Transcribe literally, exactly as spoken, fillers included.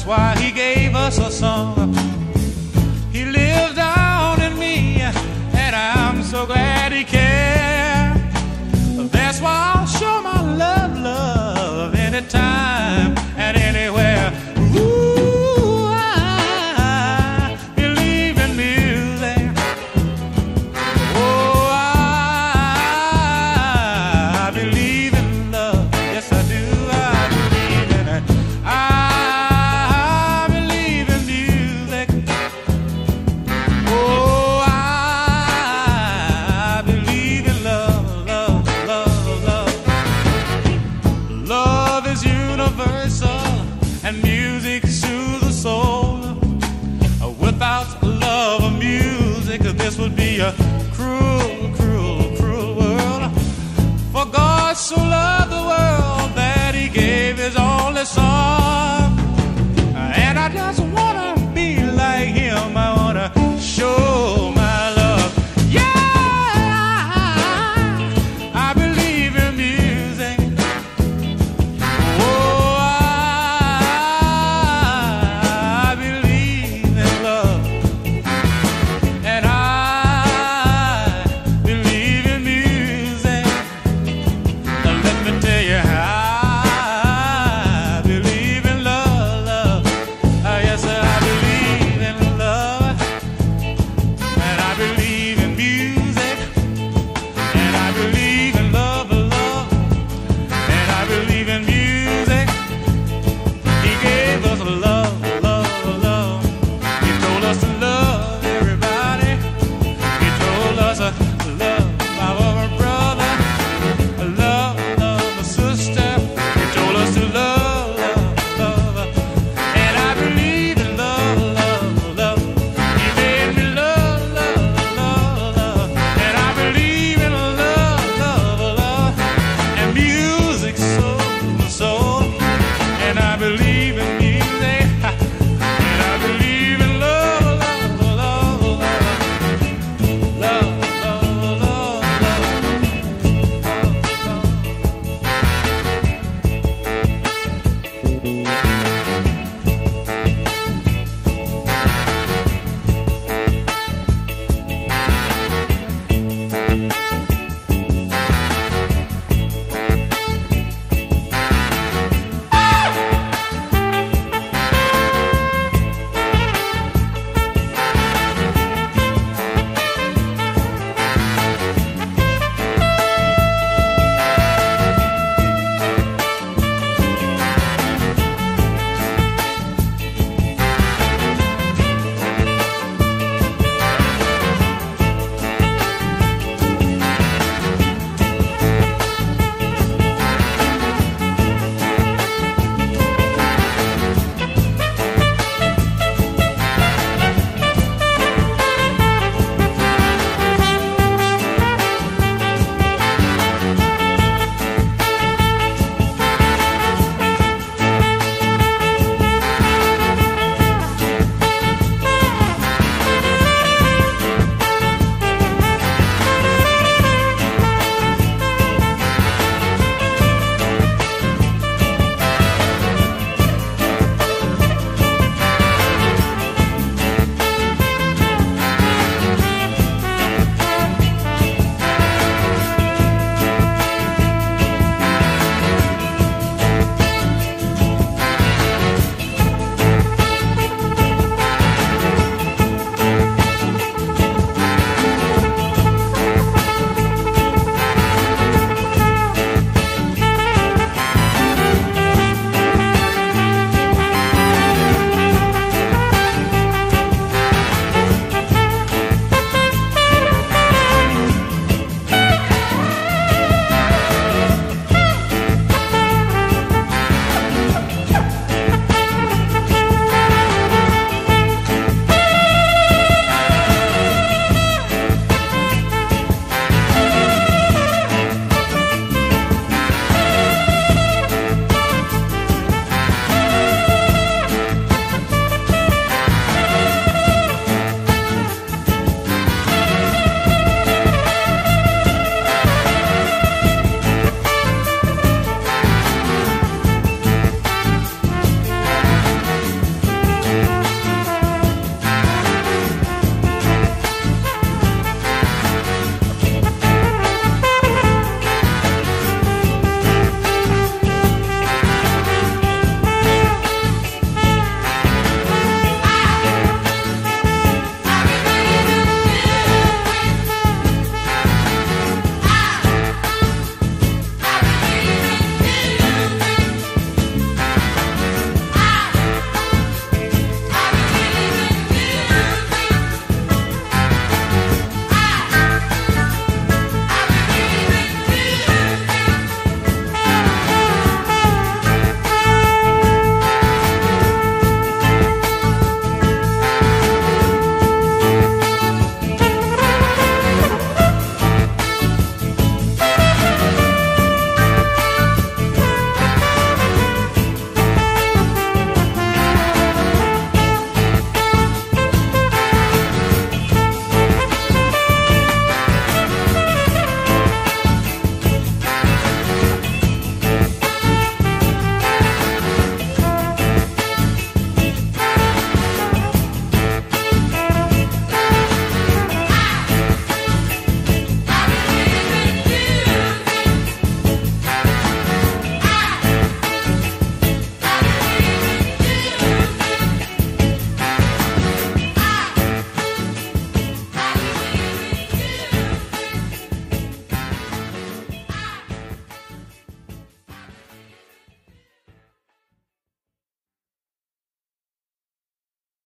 why he gave us a song. He lives down in me, and I'm so glad he cares. That's why I'll show my love, love anytime and anywhere. Ooh, I believe in music. Oh, I believe in love. Yes, I do. I believe in it. I believe in music. Oh, I believe in love, love, love, love. Love is universal, and music soothes the soul. Without love or music, this would be a cruel, cruel, cruel world. For God so loved